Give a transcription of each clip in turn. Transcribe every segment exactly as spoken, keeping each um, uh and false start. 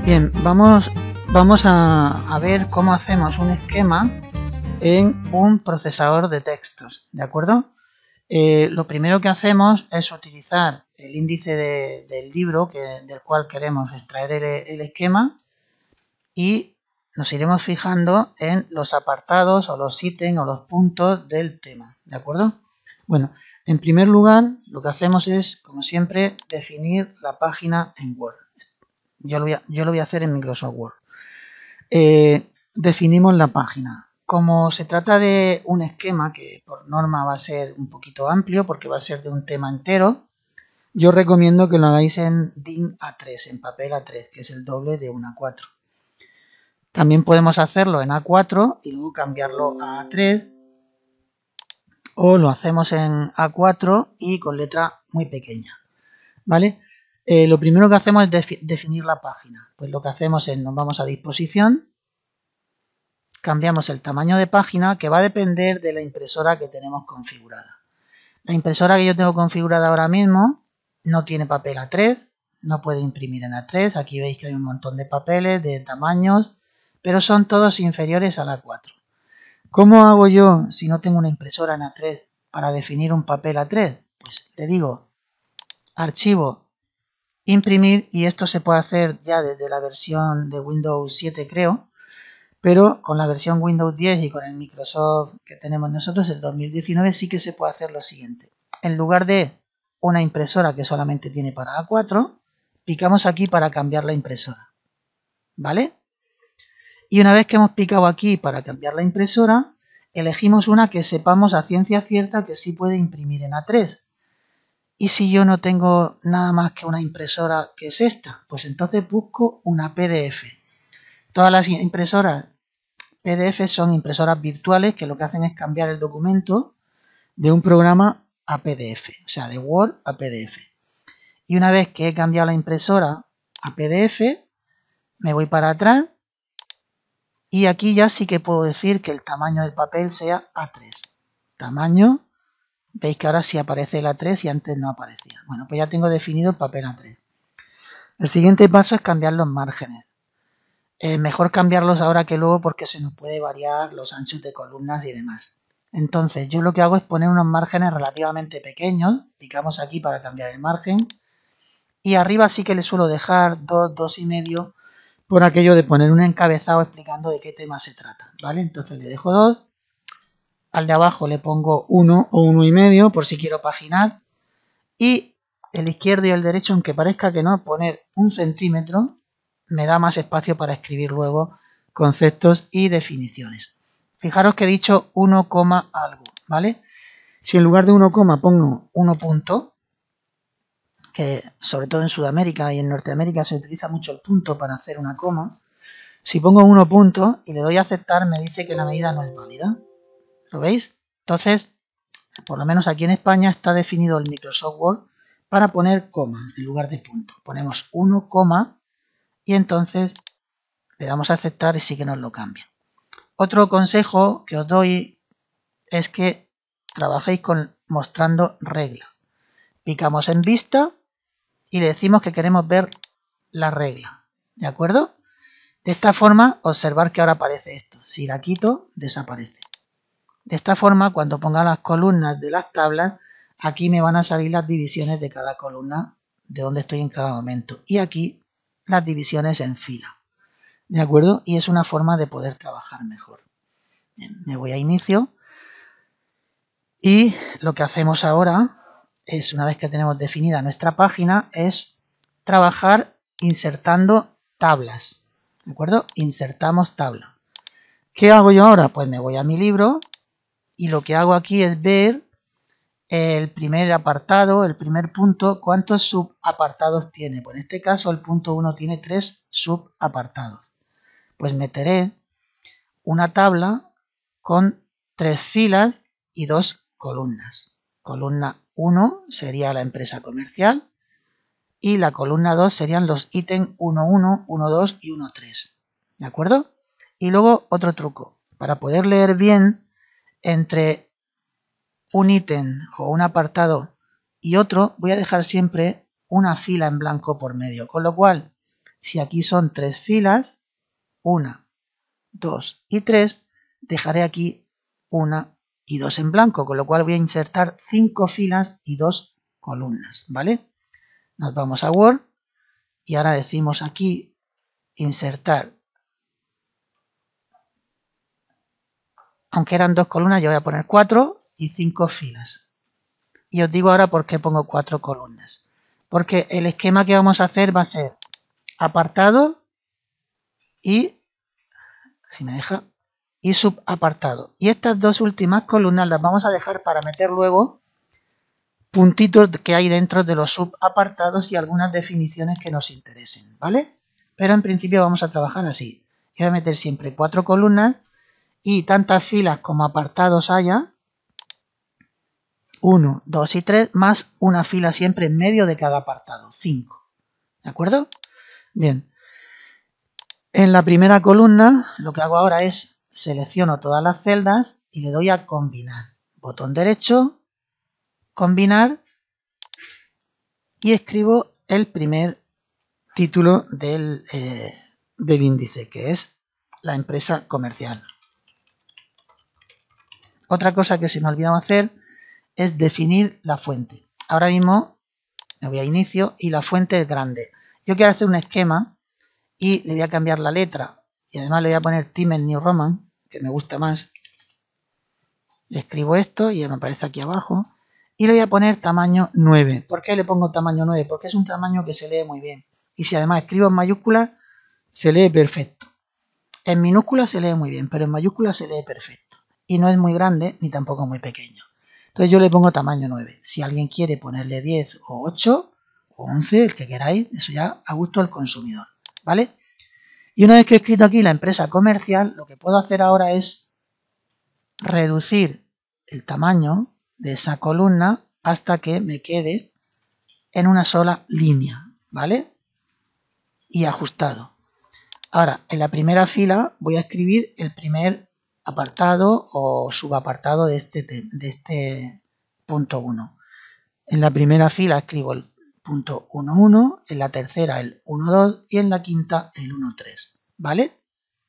Bien, vamos, vamos a, a ver cómo hacemos un esquema en un procesador de textos, ¿de acuerdo? Eh, lo primero que hacemos es utilizar el índice de, del libro que, del cual queremos extraer el, el esquema y nos iremos fijando en los apartados o los ítems o los puntos del tema, ¿de acuerdo? Bueno, en primer lugar lo que hacemos es, como siempre, definir la página en Word. Yo lo voy a, yo lo voy a hacer en Microsoft Word. Eh, definimos la página. Como se trata de un esquema que por norma va a ser un poquito amplio porque va a ser de un tema entero, yo recomiendo que lo hagáis en D I N A tres, en papel A tres, que es el doble de un A cuatro. También podemos hacerlo en A cuatro y luego cambiarlo a A tres, o lo hacemos en A cuatro y con letra muy pequeña, ¿vale? Eh, lo primero que hacemos es defi definir la página. Pues lo que hacemos es nos vamos a disposición, cambiamos el tamaño de página, que va a depender de la impresora que tenemos configurada. La impresora que yo tengo configurada ahora mismo no tiene papel A tres, no puede imprimir en A tres. Aquí veis que hay un montón de papeles, de tamaños, pero son todos inferiores al A cuatro. ¿Cómo hago yo si no tengo una impresora en A tres para definir un papel A tres? Pues le digo archivo, imprimir, y esto se puede hacer ya desde la versión de Windows siete, creo, pero con la versión Windows diez y con el Microsoft que tenemos nosotros, el dos mil diecinueve, sí que se puede hacer lo siguiente. En lugar de una impresora que solamente tiene para A cuatro, picamos aquí para cambiar la impresora, ¿vale? Y una vez que hemos picado aquí para cambiar la impresora, elegimos una que sepamos a ciencia cierta que sí puede imprimir en A tres. Y si yo no tengo nada más que una impresora que es esta, pues entonces busco una P D F. Todas las impresoras P D F son impresoras virtuales que lo que hacen es cambiar el documento de un programa a P D F, o sea, de Word a P D F. Y una vez que he cambiado la impresora a P D F, me voy para atrás y aquí ya sí que puedo decir que el tamaño del papel sea A tres. Tamaño, veis que ahora sí aparece el A tres y antes no aparecía. Bueno, pues ya tengo definido el papel A tres. El siguiente paso es cambiar los márgenes. Eh, mejor cambiarlos ahora que luego porque se nos puede variar los anchos de columnas y demás. Entonces yo lo que hago es poner unos márgenes relativamente pequeños, picamos aquí para cambiar el margen, y arriba sí que le suelo dejar dos, dos y medio, por aquello de poner un encabezado explicando de qué tema se trata, ¿vale? Entonces le dejo dos, al de abajo le pongo uno o uno y medio por si quiero paginar, y el izquierdo y el derecho, aunque parezca que no, poner un centímetro, me da más espacio para escribir luego conceptos y definiciones. Fijaros que he dicho uno, algo, ¿vale? Si en lugar de uno, pongo uno punto, que sobre todo en Sudamérica y en Norteamérica se utiliza mucho el punto para hacer una coma, si pongo uno punto y le doy a aceptar, me dice que la medida no es válida. ¿Lo veis? Entonces, por lo menos aquí en España está definido el Microsoft Word para poner coma en lugar de punto. Ponemos uno, y entonces le damos a aceptar y sí que nos lo cambia. Otro consejo que os doy es que trabajéis con mostrando regla. Picamos en vista y le decimos que queremos ver la regla, ¿de acuerdo? De esta forma, observar que ahora aparece esto. Si la quito, desaparece. De esta forma, cuando ponga las columnas de las tablas, aquí me van a salir las divisiones de cada columna, de donde estoy en cada momento. Y aquí las divisiones en fila, ¿de acuerdo? Y es una forma de poder trabajar mejor. Bien, me voy a inicio. Y lo que hacemos ahora es, una vez que tenemos definida nuestra página, es trabajar insertando tablas, ¿de acuerdo? Insertamos tabla. ¿Qué hago yo ahora? Pues me voy a mi libro y lo que hago aquí es ver el primer apartado, el primer punto, cuántos subapartados tiene. Pues en este caso el punto uno tiene tres subapartados. Pues meteré una tabla con tres filas y dos columnas. Columna uno sería la empresa comercial y la columna dos serían los ítems uno uno, uno dos y uno tres. ¿De acuerdo? Y luego otro truco. Para poder leer bien entre un ítem o un apartado y otro, voy a dejar siempre una fila en blanco por medio. Con lo cual, Si aquí son tres filas, una, dos y tres, dejaré aquí una y dos en blanco, con lo cual voy a insertar cinco filas y dos columnas, ¿vale? Nos vamos a Word y ahora decimos aquí insertar. Aunque eran dos columnas, yo voy a poner cuatro y cinco filas. Y os digo ahora por qué pongo cuatro columnas. Porque el esquema que vamos a hacer va a ser apartado y, si me deja, y subapartado. Y estas dos últimas columnas las vamos a dejar para meter luego puntitos que hay dentro de los subapartados y algunas definiciones que nos interesen, ¿vale? Pero en principio vamos a trabajar así. Yo voy a meter siempre cuatro columnas y tantas filas como apartados haya, uno, dos y tres, más una fila siempre en medio de cada apartado, cinco. ¿De acuerdo? Bien. En la primera columna lo que hago ahora es selecciono todas las celdas y le doy a combinar. Botón derecho, combinar y escribo el primer título del, eh, del índice, que es la empresa comercial. Otra cosa que se me ha olvidado hacer es definir la fuente. Ahora mismo me voy a inicio y la fuente es grande. Yo quiero hacer un esquema y le voy a cambiar la letra y además le voy a poner Times New Roman, que me gusta más. Le escribo esto y me aparece aquí abajo y le voy a poner tamaño nueve. ¿Por qué le pongo tamaño nueve? Porque es un tamaño que se lee muy bien y si además escribo en mayúsculas se lee perfecto. En minúsculas se lee muy bien, pero en mayúsculas se lee perfecto y no es muy grande ni tampoco muy pequeño. Entonces yo le pongo tamaño nueve. Si alguien quiere ponerle diez o ocho o once, el que queráis, eso ya a gusto del consumidor, ¿vale? Y una vez que he escrito aquí la empresa comercial, lo que puedo hacer ahora es reducir el tamaño de esa columna hasta que me quede en una sola línea, ¿vale? Y ajustado. Ahora, en la primera fila voy a escribir el primer apartado o subapartado de este, de este punto uno. En la primera fila escribo el punto uno uno, en la tercera el uno dos y en la quinta el uno tres, ¿vale?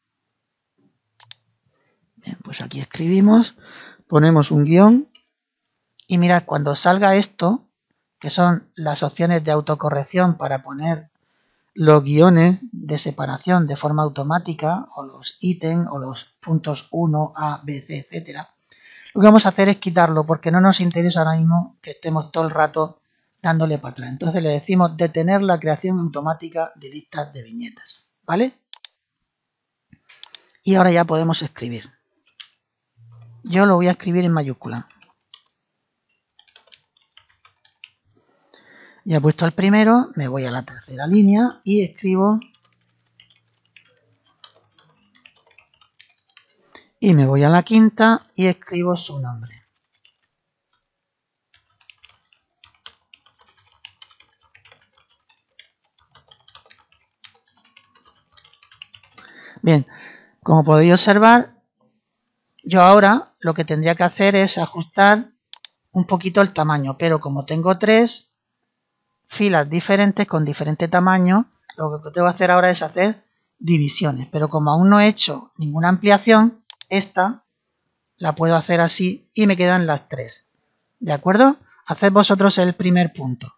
Bien, pues aquí escribimos, ponemos un guión y mirad, cuando salga esto, que son las opciones de autocorrección para poner los guiones de separación de forma automática o los ítems o los puntos uno, A, B, C, etcétera. Lo que vamos a hacer es quitarlo porque no nos interesa ahora mismo que estemos todo el rato dándole para atrás. Entonces le decimos detener la creación automática de listas de viñetas, ¿vale? Y ahora ya podemos escribir. Yo lo voy a escribir en mayúscula. Ya he puesto el primero, me voy a la tercera línea y escribo. Y me voy a la quinta y escribo su nombre. Bien, como podéis observar, yo ahora lo que tendría que hacer es ajustar un poquito el tamaño, pero como tengo tres filas diferentes con diferente tamaño, lo que tengo que hacer ahora es hacer divisiones, pero como aún no he hecho ninguna ampliación, esta la puedo hacer así y me quedan las tres. ¿De acuerdo? Haced vosotros el primer punto.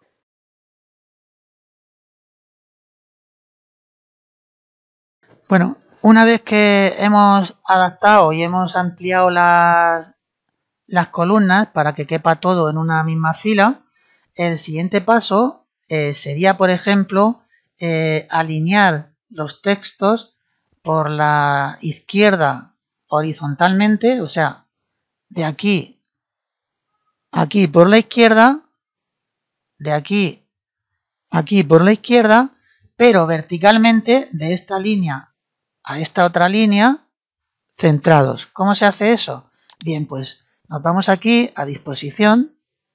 Bueno, una vez que hemos adaptado y hemos ampliado las, las columnas para que quepa todo en una misma fila, el siguiente paso eh, sería, por ejemplo, eh, alinear los textos por la izquierda horizontalmente, o sea, de aquí a aquí por la izquierda, de aquí a aquí por la izquierda, pero verticalmente de esta línea a esta otra línea, centrados. ¿Cómo se hace eso? Bien, pues nos vamos aquí a disposición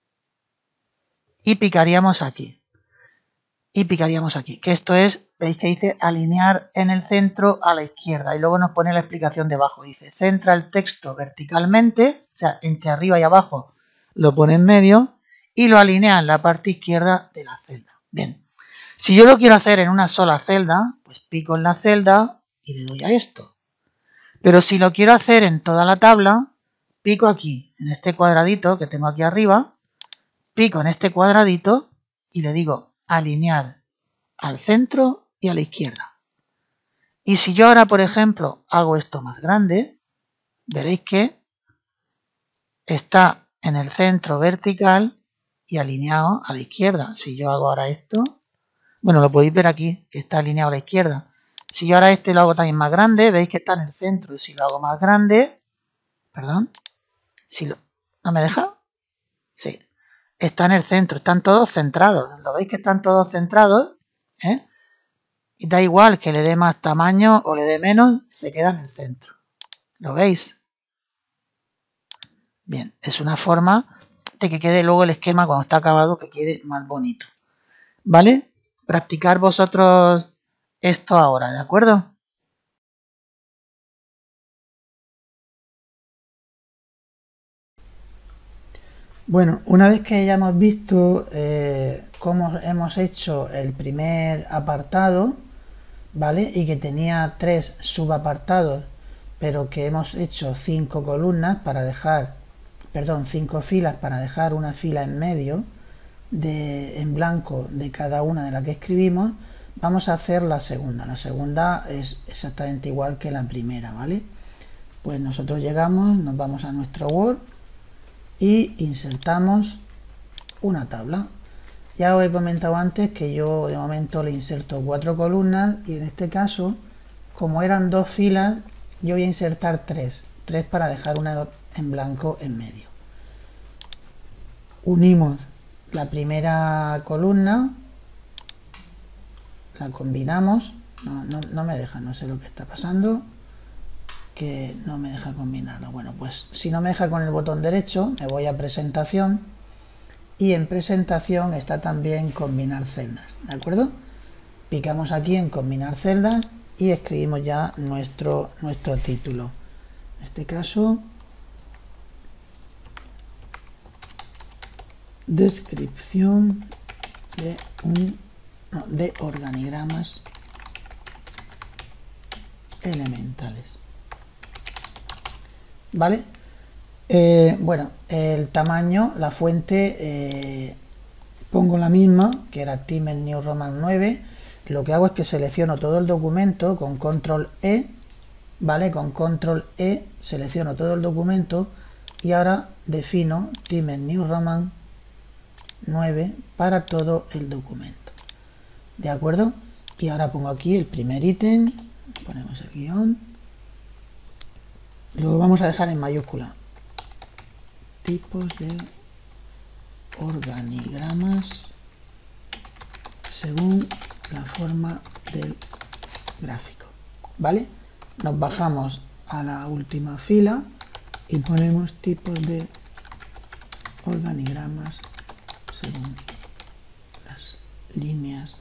y picaríamos aquí. Y picaríamos aquí, que esto es, veis que dice alinear en el centro a la izquierda y luego nos pone la explicación debajo, dice centra el texto verticalmente, o sea, entre arriba y abajo lo pone en medio y lo alinea en la parte izquierda de la celda. Bien, Si yo lo quiero hacer en una sola celda, pues pico en la celda y le doy a esto. Pero si lo quiero hacer en toda la tabla, pico aquí, en este cuadradito que tengo aquí arriba, pico en este cuadradito y le digo alinear al centro y a la izquierda. Y si yo ahora, por ejemplo, hago esto más grande, veréis que está en el centro vertical y alineado a la izquierda. Si yo hago ahora esto, bueno, lo podéis ver aquí, que está alineado a la izquierda. Si yo ahora este lo hago también más grande, veis que está en el centro. Y si lo hago más grande, perdón, si lo, ¿no me deja? Sí, está en el centro, están todos centrados. ¿Lo veis que están todos centrados? ¿Eh? Y da igual que le dé más tamaño o le dé menos, se queda en el centro. ¿Lo veis? Bien, es una forma de que quede luego el esquema cuando está acabado, que quede más bonito. ¿Vale? Practicar vosotros esto ahora, ¿de acuerdo? Bueno, una vez que ya hemos visto eh, cómo hemos hecho el primer apartado, ¿vale? Y que tenía tres subapartados, pero que hemos hecho cinco columnas para dejar, perdón, cinco filas para dejar una fila en medio de, en blanco de cada una de las que escribimos, vamos a hacer la segunda. La segunda es exactamente igual que la primera, ¿vale? Pues nosotros llegamos, nos vamos a nuestro Word y insertamos una tabla. Ya os he comentado antes que yo de momento le inserto cuatro columnas y en este caso, como eran dos filas, yo voy a insertar tres, tres para dejar una en blanco en medio. Unimos la primera columna, la combinamos, no, no, no me deja, no sé lo que está pasando, que no me deja combinarlo. Bueno, pues si no me deja con el botón derecho, me voy a presentación y en presentación está también combinar celdas, ¿de acuerdo? Picamos aquí en combinar celdas y escribimos ya nuestro, nuestro título. En este caso, descripción de, un, no, de organigramas elementales. ¿Vale? Eh, bueno, el tamaño, la fuente, eh, pongo la misma, que era Times New Roman nueve. Lo que hago es que selecciono todo el documento con control E, ¿vale? Con control E selecciono todo el documento y ahora defino Times New Roman nueve para todo el documento. ¿De acuerdo? Y ahora pongo aquí el primer ítem, ponemos el guión, lo vamos a dejar en mayúscula. Tipos de organigramas según la forma del gráfico, ¿vale? Nos bajamos a la última fila y ponemos tipos de organigramas según las líneas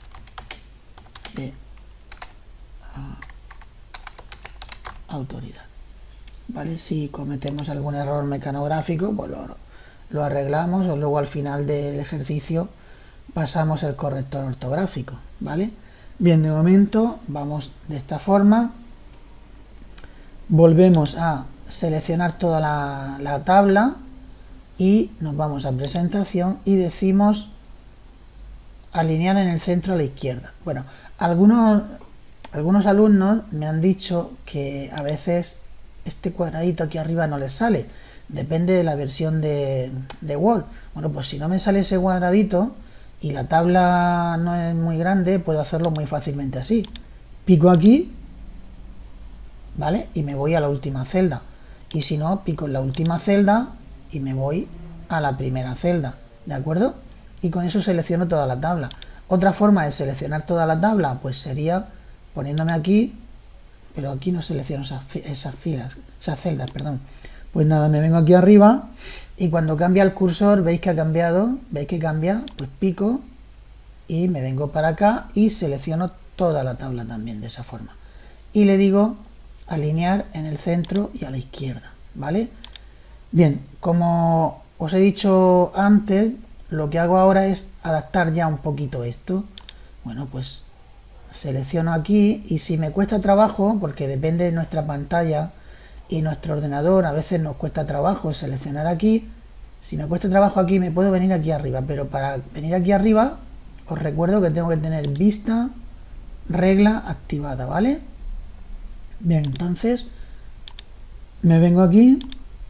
de uh, autoridad, ¿vale? Si cometemos algún error mecanográfico, pues lo, lo arreglamos o luego al final del ejercicio pasamos el corrector ortográfico, ¿vale? Bien, de momento vamos de esta forma, volvemos a seleccionar toda la, la tabla y nos vamos a presentación y decimos alinear en el centro a la izquierda. Bueno, algunos, algunos alumnos me han dicho que a veces este cuadradito aquí arriba no les sale, depende de la versión de, de Word. Bueno, pues si no me sale ese cuadradito y la tabla no es muy grande, puedo hacerlo muy fácilmente así. Pico aquí, ¿vale? Y me voy a la última celda. Y si no, pico en la última celda y me voy a la primera celda, ¿de acuerdo? Y con eso selecciono toda la tabla. Otra forma de seleccionar toda la tabla, pues sería poniéndome aquí, pero aquí no selecciono esas, esas filas, esas celdas, perdón. Pues nada, me vengo aquí arriba y cuando cambia el cursor, veis que ha cambiado, veis que cambia, pues pico y me vengo para acá y selecciono toda la tabla también de esa forma. Y le digo alinear en el centro y a la izquierda, ¿vale? Bien, como os he dicho antes, lo que hago ahora es adaptar ya un poquito esto. Bueno, pues selecciono aquí y si me cuesta trabajo, porque depende de nuestra pantalla y nuestro ordenador, a veces nos cuesta trabajo seleccionar aquí. Si me cuesta trabajo aquí, me puedo venir aquí arriba, pero para venir aquí arriba os recuerdo que tengo que tener vista regla activada, ¿vale? Bien, entonces me vengo aquí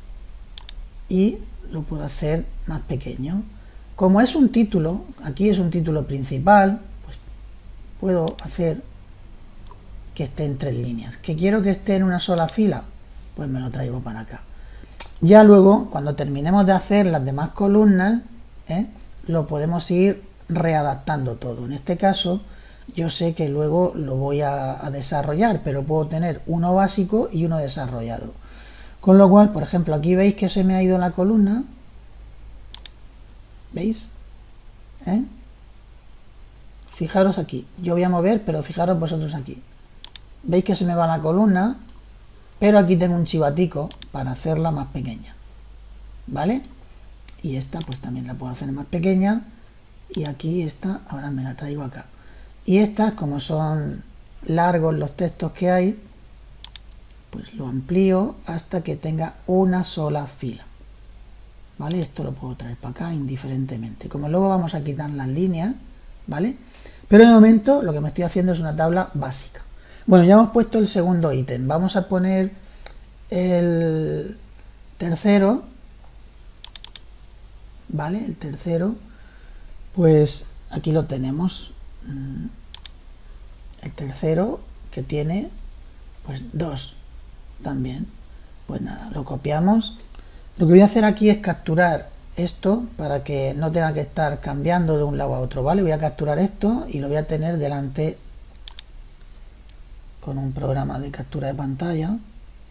y lo puedo hacer más pequeño. Como es un título, aquí es un título principal, pues puedo hacer que esté en tres líneas. ¿Que quiero que esté en una sola fila? Pues me lo traigo para acá. Ya luego, cuando terminemos de hacer las demás columnas, ¿eh? lo podemos ir readaptando todo. En este caso, yo sé que luego lo voy a, a desarrollar, pero puedo tener uno básico y uno desarrollado. Con lo cual, por ejemplo, aquí veis que se me ha ido la columna. ¿Veis? ¿Eh? Fijaros aquí. Yo voy a mover, pero fijaros vosotros aquí. ¿Veis que se me va la columna? Pero aquí tengo un chivatico para hacerla más pequeña. ¿Vale? Y esta pues también la puedo hacer más pequeña. Y aquí esta, ahora me la traigo acá. Y estas, como son largos los textos que hay, pues lo amplío hasta que tenga una sola fila. ¿Vale? Esto lo puedo traer para acá indiferentemente. Como luego vamos a quitar las líneas, ¿vale? Pero de momento lo que me estoy haciendo es una tabla básica. Bueno, ya hemos puesto el segundo ítem. Vamos a poner el tercero. ¿Vale? El tercero. Pues aquí lo tenemos. El tercero que tiene pues dos también. Pues nada, lo copiamos. Lo que voy a hacer aquí es capturar esto para que no tenga que estar cambiando de un lado a otro, ¿vale? Voy a capturar esto y lo voy a tener delante con un programa de captura de pantalla.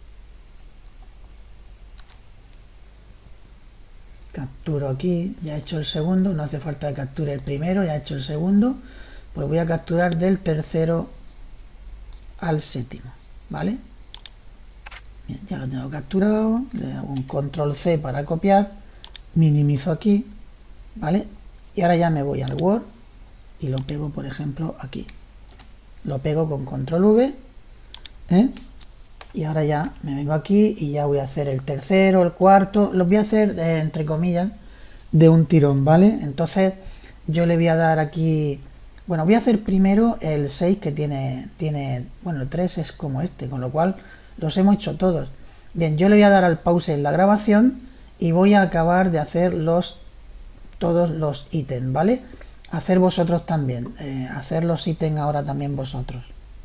Capturo aquí, ya he hecho el segundo, no hace falta que capture el primero, ya he hecho el segundo. Pues voy a capturar del tercero al séptimo, ¿vale? Bien, ya lo tengo capturado, le hago un control ce para copiar, minimizo aquí, ¿vale? Y ahora ya me voy al Word y lo pego, por ejemplo, aquí. Lo pego con control ve, ¿eh? Y ahora ya me vengo aquí y ya voy a hacer el tercero, el cuarto, los voy a hacer, eh, entre comillas, de un tirón, ¿vale? Entonces yo le voy a dar aquí, bueno, voy a hacer primero el seis que tiene, tiene, bueno, el tres es como este, con lo cual los hemos hecho todos. Bien, yo le voy a dar al pause en la grabación y voy a acabar de hacer los todos los ítems, ¿vale? Hacer vosotros también, eh, hacer los ítems ahora también vosotros.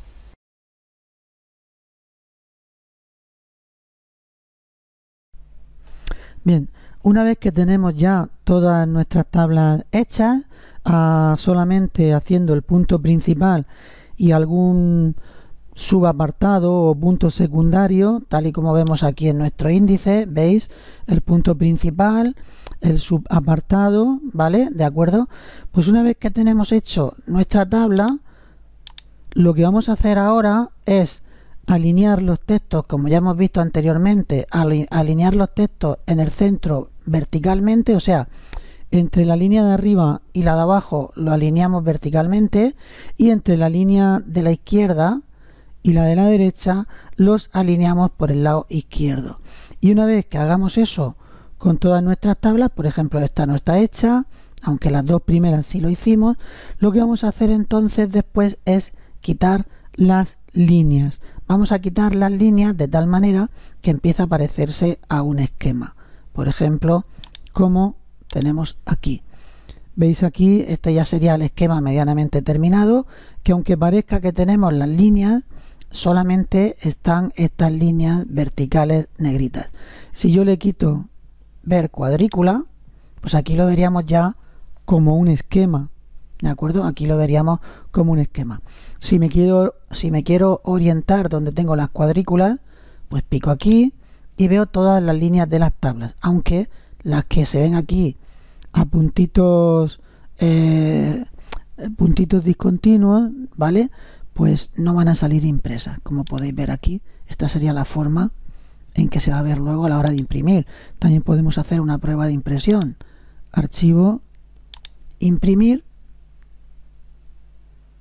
Bien, una vez que tenemos ya todas nuestras tablas hechas, ah, solamente haciendo el punto principal y algún subapartado o punto secundario, tal y como vemos aquí en nuestro índice, veis el punto principal, el subapartado, ¿vale? ¿De acuerdo? Pues una vez que tenemos hecho nuestra tabla, lo que vamos a hacer ahora es alinear los textos, como ya hemos visto anteriormente, alinear los textos en el centro verticalmente, o sea, entre la línea de arriba y la de abajo lo alineamos verticalmente y entre la línea de la izquierda y la de la derecha los alineamos por el lado izquierdo. Y una vez que hagamos eso con todas nuestras tablas, por ejemplo esta no está hecha, aunque las dos primeras sí lo hicimos, lo que vamos a hacer entonces después es quitar las líneas. Vamos a quitar las líneas de tal manera que empieza a parecerse a un esquema. Por ejemplo, como tenemos aquí. Veis aquí, este ya sería el esquema medianamente terminado, que aunque parezca que tenemos las líneas, solamente están estas líneas verticales negritas. Si yo le quito ver cuadrícula, pues aquí lo veríamos ya como un esquema, ¿de acuerdo? Aquí lo veríamos como un esquema. Si me quiero, si me quiero orientar donde tengo las cuadrículas, pues pico aquí y veo todas las líneas de las tablas, aunque las que se ven aquí a puntitos eh, puntitos discontinuos, ¿vale? Pues no van a salir impresas, como podéis ver aquí. Esta sería la forma en que se va a ver luego a la hora de imprimir. También podemos hacer una prueba de impresión. Archivo, imprimir.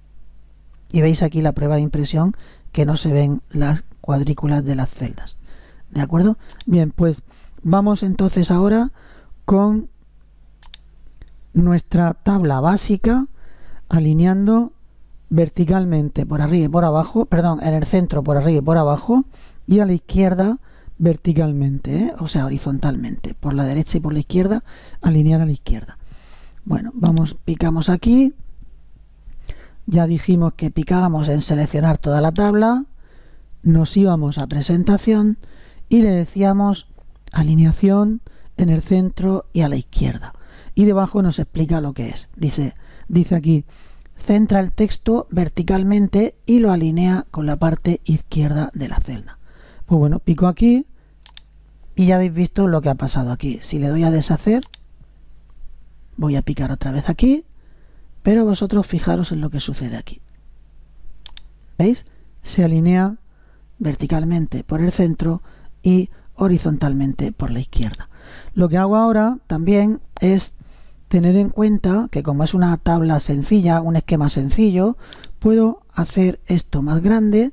y veis aquí la prueba de impresión que no se ven las cuadrículas de las celdas. ¿De acuerdo? Bien, pues vamos entonces ahora con nuestra tabla básica, alineando verticalmente por arriba y por abajo, perdón, en el centro por arriba y por abajo, y a la izquierda verticalmente, ¿eh? O sea, horizontalmente, por la derecha y por la izquierda, alinear a la izquierda. Bueno, vamos, picamos aquí, ya dijimos que picábamos en seleccionar toda la tabla, nos íbamos a presentación y le decíamos alineación en el centro y a la izquierda. Y debajo nos explica lo que es. Dice, dice aquí, centra el texto verticalmente y lo alinea con la parte izquierda de la celda. Pues bueno, pico aquí y ya habéis visto lo que ha pasado aquí. Si le doy a deshacer, voy a picar otra vez aquí, pero vosotros fijaros en lo que sucede aquí. ¿Veis? Se alinea verticalmente por el centro y horizontalmente por la izquierda. Lo que hago ahora también es tener en cuenta que como es una tabla sencilla, un esquema sencillo, puedo hacer esto más grande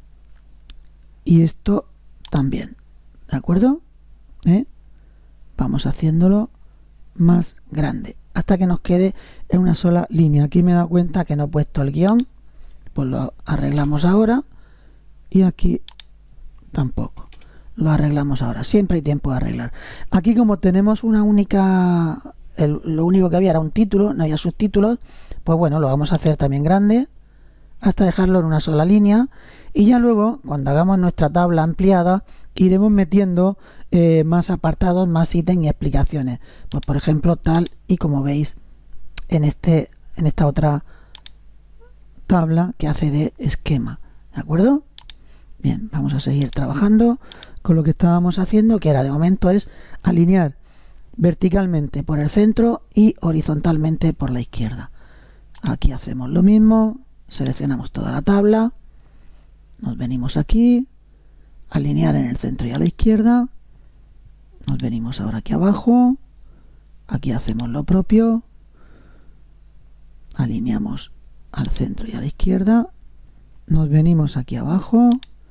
y esto también. ¿De acuerdo? ¿Eh? Vamos haciéndolo más grande hasta que nos quede en una sola línea. Aquí me he dado cuenta que no he puesto el guión, pues lo arreglamos ahora, y aquí tampoco. Lo arreglamos ahora. Siempre hay tiempo de arreglar. Aquí, como tenemos una única, el, lo único que había era un título, no había subtítulos, pues bueno, lo vamos a hacer también grande hasta dejarlo en una sola línea, y ya luego, cuando hagamos nuestra tabla ampliada, iremos metiendo eh, más apartados, más ítems y explicaciones. Pues por ejemplo, tal y como veis en este en esta otra tabla que hace de esquema. ¿De acuerdo? Bien, vamos a seguir trabajando con lo que estábamos haciendo, que era de momento es alinear verticalmente por el centro y horizontalmente por la izquierda. Aquí hacemos lo mismo, seleccionamos toda la tabla, nos venimos aquí, alinear en el centro y a la izquierda, nos venimos ahora aquí abajo, aquí hacemos lo propio, alineamos al centro y a la izquierda, nos venimos aquí abajo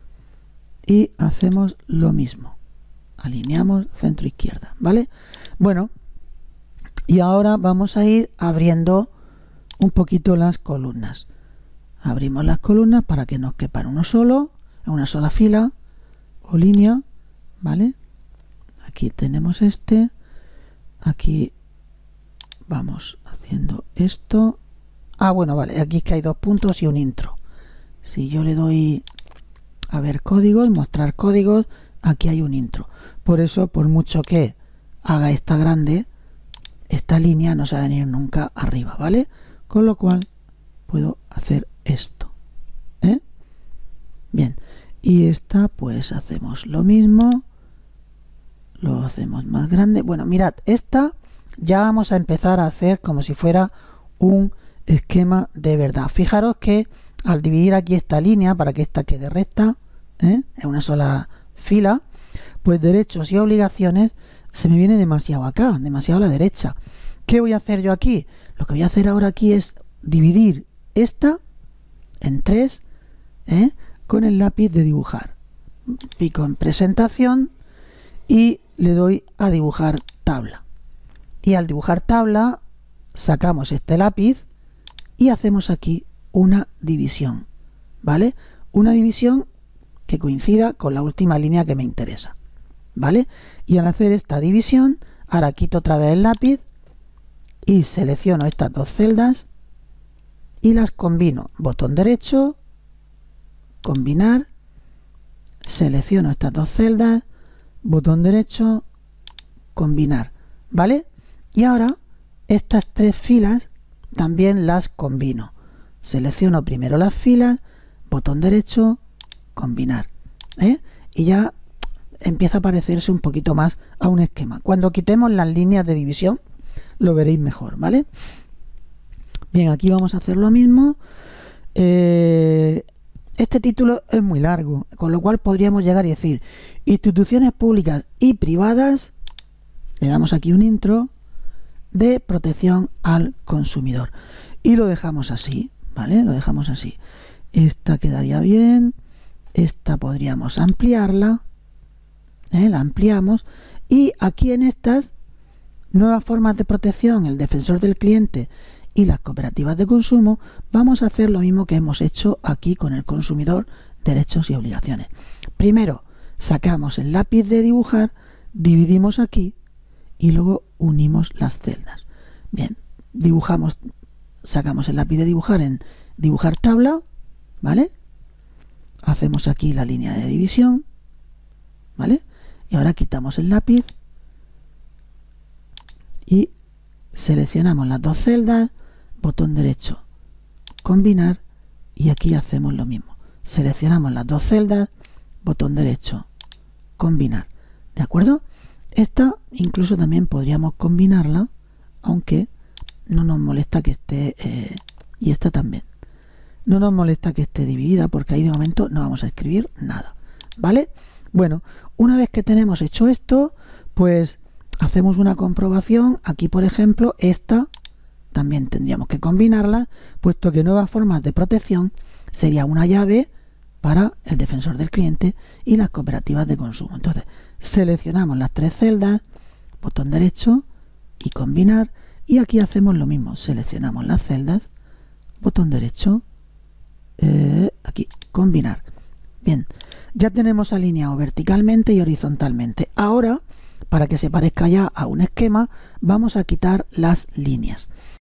y hacemos lo mismo, alineamos centro izquierda, ¿vale? Bueno, y ahora vamos a ir abriendo un poquito las columnas. Abrimos las columnas para que nos quepan uno solo, en una sola fila o línea, ¿vale? Aquí tenemos este, aquí vamos haciendo esto. Ah, bueno, vale, aquí es que hay dos puntos y un intro. Si yo le doy a ver códigos, mostrar códigos, aquí hay un intro. Por eso, por mucho que haga esta grande, esta línea no se va a venir nunca arriba, ¿vale? Con lo cual puedo hacer esto, ¿eh? Bien, y esta pues hacemos lo mismo, lo hacemos más grande. Bueno, mirad, esta ya vamos a empezar a hacer como si fuera un esquema de verdad. Fijaros que al dividir aquí esta línea para que esta quede recta, ¿eh?, en una sola fila, pues derechos y obligaciones se me viene demasiado acá, demasiado a la derecha. ¿Qué voy a hacer yo aquí? Lo que voy a hacer ahora aquí es dividir esta en tres, ¿eh?, con el lápiz de dibujar. Pico en presentación y le doy a dibujar tabla. Y al dibujar tabla sacamos este lápiz y hacemos aquí una división, ¿vale? Una división que coincida con la última línea que me interesa, ¿vale? Y al hacer esta división, ahora quito otra vez el lápiz y selecciono estas dos celdas y las combino. Botón derecho, combinar, selecciono estas dos celdas, botón derecho, combinar, ¿vale? Y ahora estas tres filas también las combino. Selecciono primero las filas, botón derecho, combinar, ¿eh? Y ya empieza a parecerse un poquito más a un esquema. Cuando quitemos las líneas de división lo veréis mejor, ¿vale? Bien, aquí vamos a hacer lo mismo. Eh, este título es muy largo, con lo cual podríamos llegar y decir instituciones públicas y privadas, le damos aquí un intro, de protección al consumidor y lo dejamos así, ¿vale? Lo dejamos así. esta quedaría bien, esta podríamos ampliarla, ¿eh? La ampliamos, y aquí en estas nuevas formas de protección, el defensor del cliente y las cooperativas de consumo, vamos a hacer lo mismo que hemos hecho aquí con el consumidor, derechos y obligaciones. Primero sacamos el lápiz de dibujar, dividimos aquí y luego unimos las celdas. Bien, dibujamos, sacamos el lápiz de dibujar en dibujar tabla, ¿vale? Hacemos aquí la línea de división, ¿vale? Y ahora quitamos el lápiz y seleccionamos las dos celdas, botón derecho, combinar, y aquí hacemos lo mismo. Seleccionamos las dos celdas, botón derecho, combinar. ¿De acuerdo? Esta incluso también podríamos combinarla, aunque no nos molesta que esté, eh, y esta también. No nos molesta que esté dividida porque ahí de momento no vamos a escribir nada. ¿Vale? Bueno, una vez que tenemos hecho esto, pues hacemos una comprobación. Aquí, por ejemplo, esta también tendríamos que combinarla, puesto que nuevas formas de protección sería una llave para el defensor del cliente y las cooperativas de consumo. Entonces, seleccionamos las tres celdas, botón derecho y combinar, y aquí hacemos lo mismo. Seleccionamos las celdas, botón derecho, eh, aquí, combinar. Bien, ya tenemos alineado verticalmente y horizontalmente. Ahora, para que se parezca ya a un esquema, vamos a quitar las líneas.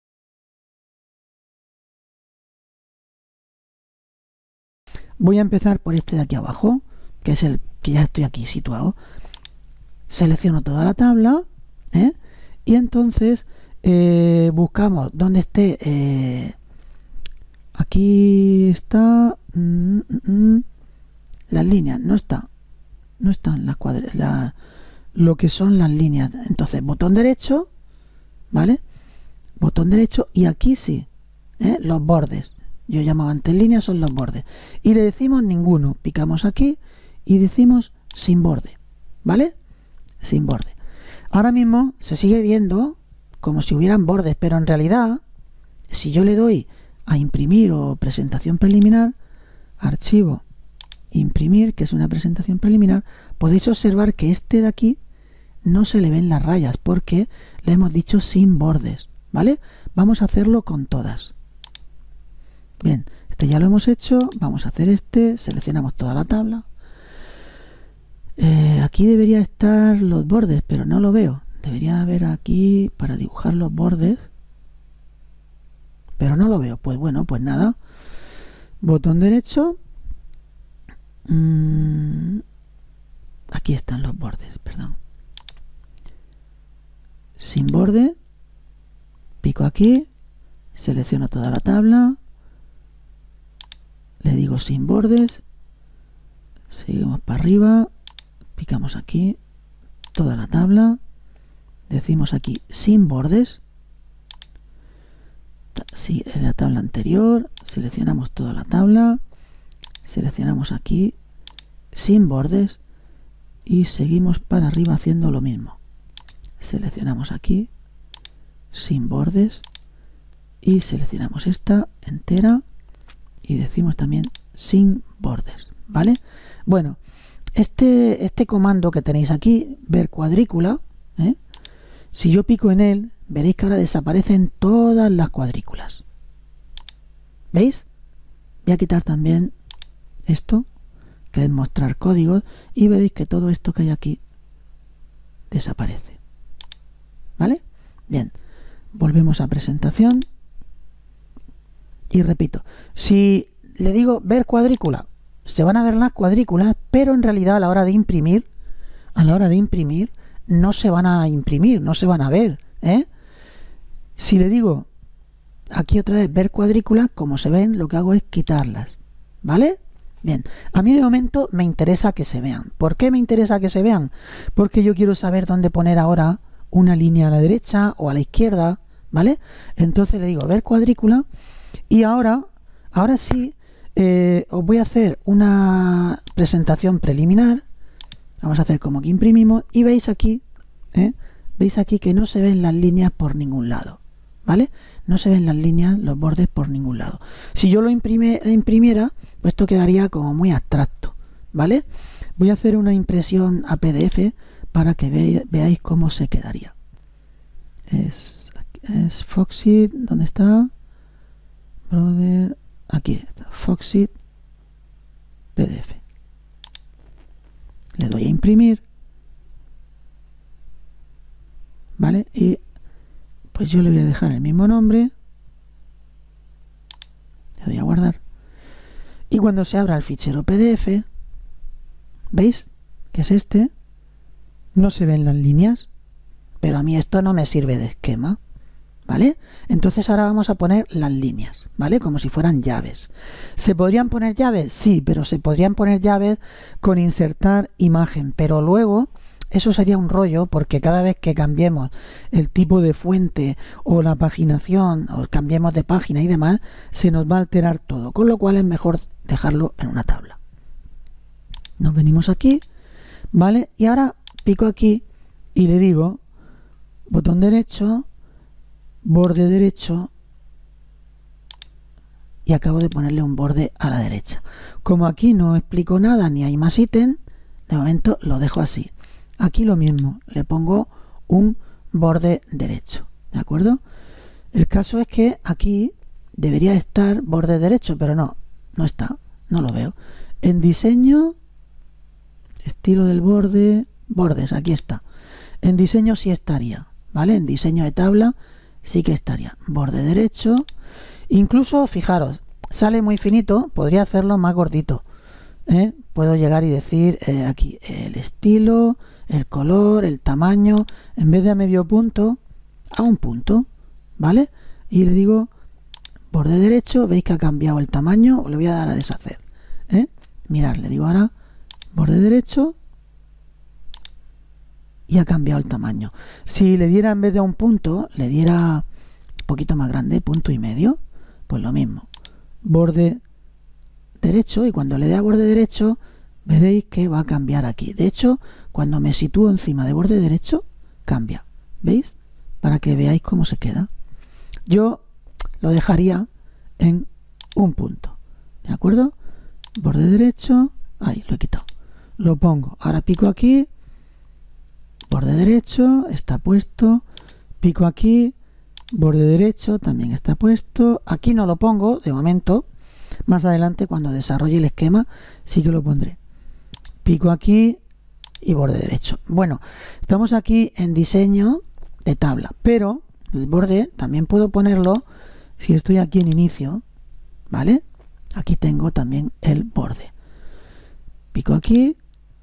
Voy a empezar por este de aquí abajo, que es el que ya estoy aquí situado. Selecciono toda la tabla, ¿eh? Y entonces eh, buscamos donde esté. Eh, aquí está mm, mm, las líneas, no está, no están las cuadras, la, lo que son las líneas. Entonces, botón derecho, ¿vale? Botón derecho, y aquí sí, ¿eh? Los bordes. Yo llamaba antes líneas, son los bordes. Y le decimos ninguno. Picamos aquí y decimos sin borde. ¿Vale? Sin borde. Ahora mismo se sigue viendo como si hubieran bordes, pero en realidad, si yo le doy a imprimir o presentación preliminar, archivo, imprimir, que es una presentación preliminar, podéis observar que este de aquí no se le ven las rayas porque le hemos dicho sin bordes. ¿Vale? Vamos a hacerlo con todas. Bien, este ya lo hemos hecho. Vamos a hacer este. Seleccionamos toda la tabla. Eh, aquí debería estar los bordes, pero no lo veo. Debería haber aquí para dibujar los bordes, pero no lo veo. Pues bueno, pues nada. Botón derecho. Mm, aquí están los bordes, perdón. Sin borde. Pico aquí. Selecciono toda la tabla. Le digo sin bordes, seguimos para arriba, picamos aquí, toda la tabla, decimos aquí sin bordes, sí, en la tabla anterior, seleccionamos toda la tabla, seleccionamos aquí sin bordes y seguimos para arriba haciendo lo mismo. Seleccionamos aquí sin bordes y seleccionamos esta entera. Y decimos también sin bordes, ¿vale? Bueno, este, este comando que tenéis aquí, ver cuadrícula, ¿eh? Si yo pico en él, veréis que ahora desaparecen todas las cuadrículas. ¿Veis? Voy a quitar también esto, que es mostrar códigos, y veréis que todo esto que hay aquí desaparece. ¿Vale? Bien, volvemos a presentación. Y repito, si le digo ver cuadrícula, se van a ver las cuadrículas, pero en realidad a la hora de imprimir, a la hora de imprimir, no se van a imprimir, no se van a ver, ¿eh? Si le digo aquí otra vez ver cuadrícula, como se ven, lo que hago es quitarlas, ¿vale? Bien, a mí de momento me interesa que se vean. ¿Por qué me interesa que se vean? Porque yo quiero saber dónde poner ahora una línea a la derecha o a la izquierda, ¿vale? Entonces le digo ver cuadrícula. Y ahora, ahora sí, eh, os voy a hacer una presentación preliminar. Vamos a hacer como que imprimimos y veis aquí, ¿eh? Veis aquí que no se ven las líneas por ningún lado, ¿vale? No se ven las líneas, los bordes por ningún lado. Si yo lo imprime, imprimiera, pues esto quedaría como muy abstracto, ¿vale? Voy a hacer una impresión a P D F para que ve, veáis cómo se quedaría. Es, es Foxit, ¿dónde está? Brother, aquí está, Foxit P D F. Le doy a imprimir, ¿vale? Y pues yo le voy a dejar el mismo nombre, le doy a guardar, y cuando se abra el fichero P D F, ¿veis? Que es este, no se ven las líneas, pero a mí esto no me sirve de esquema, ¿vale? Entonces ahora vamos a poner las líneas, ¿vale? Como si fueran llaves. ¿Se podrían poner llaves? Sí, pero se podrían poner llaves con insertar imagen, pero luego eso sería un rollo, porque cada vez que cambiemos el tipo de fuente o la paginación, o cambiemos de página y demás, se nos va a alterar todo, con lo cual es mejor dejarlo en una tabla. Nos venimos aquí, ¿vale? Y ahora pico aquí y le digo botón derecho, borde derecho, y acabo de ponerle un borde a la derecha. Como aquí no explico nada ni hay más ítem, de momento lo dejo así. Aquí lo mismo, le pongo un borde derecho, ¿de acuerdo? El caso es que aquí debería estar borde derecho, pero no, no está, no lo veo. En diseño, estilo del borde, bordes, aquí está. En diseño sí estaría, ¿vale? En diseño de tabla sí que estaría. Borde derecho, incluso, fijaros, sale muy finito, podría hacerlo más gordito, ¿eh? Puedo llegar y decir eh, aquí el estilo, el color, el tamaño, en vez de a medio punto, a un punto, ¿vale? Y le digo borde derecho, veis que ha cambiado el tamaño, le voy a dar a deshacer, ¿eh? Mirad, le digo ahora borde derecho y ha cambiado el tamaño. Si le diera en vez de a un punto, le diera un poquito más grande, punto y medio, pues lo mismo, borde derecho, y cuando le dé a borde derecho veréis que va a cambiar aquí. De hecho, cuando me sitúo encima de borde derecho, cambia, ¿veis? Para que veáis cómo se queda. Yo lo dejaría en un punto, ¿de acuerdo? Borde derecho, ahí lo he quitado, lo pongo, ahora pico aquí, borde derecho, está puesto, pico aquí, borde derecho, también está puesto, aquí no lo pongo de momento, más adelante cuando desarrolle el esquema sí que lo pondré. Pico aquí y borde derecho. Bueno, estamos aquí en diseño de tabla, pero el borde también puedo ponerlo si estoy aquí en inicio, ¿vale? Aquí tengo también el borde. Pico aquí,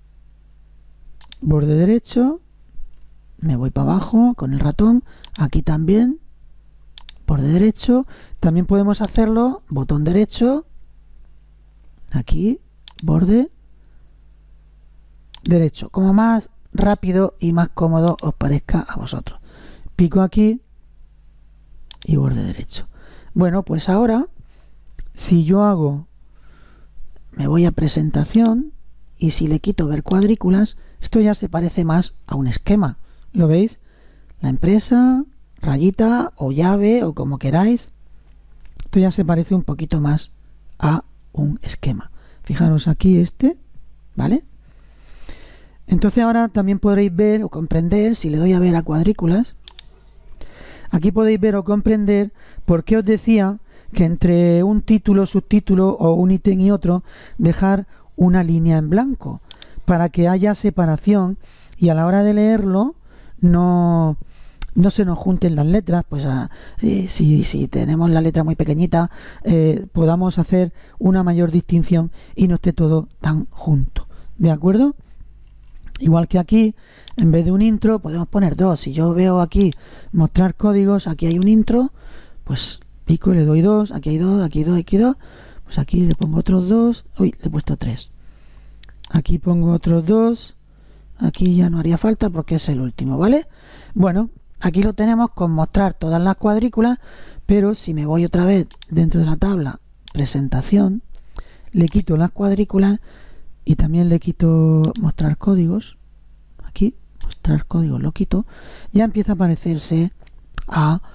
borde derecho, me voy para abajo con el ratón, aquí también, borde derecho, también podemos hacerlo, botón derecho, aquí, borde derecho, como más rápido y más cómodo os parezca a vosotros. Pico aquí y borde derecho. Bueno, pues ahora, si yo hago, me voy a presentación, y si le quito ver cuadrículas, esto ya se parece más a un esquema. ¿Lo veis? La empresa, rayita o llave o como queráis. Esto ya se parece un poquito más a un esquema. Fijaros aquí este, ¿vale? Entonces ahora también podréis ver o comprender, si le doy a ver a cuadrículas, aquí podéis ver o comprender por qué os decía que entre un título, subtítulo o un ítem y otro, dejar una línea en blanco, para que haya separación y a la hora de leerlo no, no se nos junten las letras, pues a, si, si, si tenemos la letra muy pequeñita, eh, podamos hacer una mayor distinción y no esté todo tan junto, ¿de acuerdo? Igual que aquí, en vez de un intro, podemos poner dos. Si yo veo aquí mostrar códigos, aquí hay un intro, pues pico y le doy dos, aquí hay dos, aquí hay dos, aquí hay dos, pues aquí le pongo otros dos, uy, le he puesto tres. Aquí pongo otros dos, aquí ya no haría falta porque es el último, ¿vale? Bueno, aquí lo tenemos con mostrar todas las cuadrículas, pero si me voy otra vez dentro de la tabla presentación, le quito las cuadrículas y también le quito mostrar códigos, aquí, mostrar códigos lo quito, ya empieza a parecerse a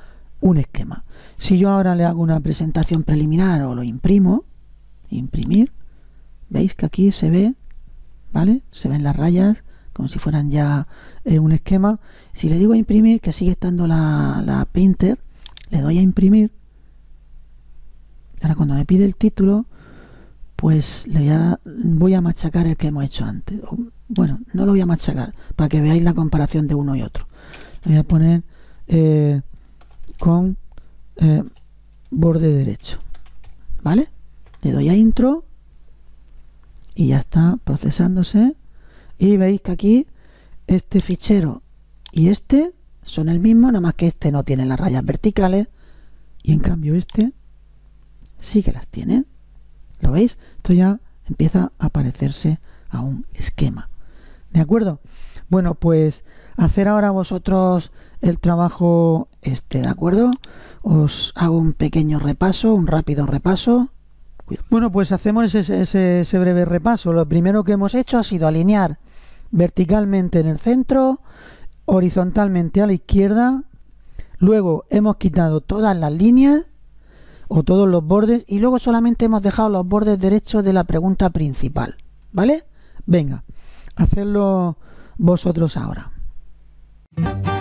un esquema. Si yo ahora le hago una presentación preliminar o lo imprimo, imprimir, veis que aquí se ve, ¿vale? Se ven las rayas como si fueran ya eh, un esquema. Si le digo a imprimir, que sigue estando la, la printer, le doy a imprimir. Ahora cuando me pide el título, pues le voy a, voy a machacar el que hemos hecho antes. Bueno, no lo voy a machacar, para que veáis la comparación de uno y otro. Lo voy a poner eh, con eh, borde derecho, ¿vale? Le doy a intro y ya está procesándose. Y veis que aquí este fichero y este son el mismo, nada más que este no tiene las rayas verticales y en cambio este sí que las tiene. ¿Lo veis? Esto ya empieza a parecerse a un esquema. ¿De acuerdo? Bueno, pues hacer ahora vosotros el trabajo este, ¿de acuerdo? Os hago un pequeño repaso, un rápido repaso. Bueno, pues hacemos ese, ese, ese breve repaso. Lo primero que hemos hecho ha sido alinear verticalmente en el centro, horizontalmente a la izquierda. Luego hemos quitado todas las líneas o todos los bordes y luego solamente hemos dejado los bordes derechos de la pregunta principal, ¿vale? Venga, hacedlo vosotros ahora.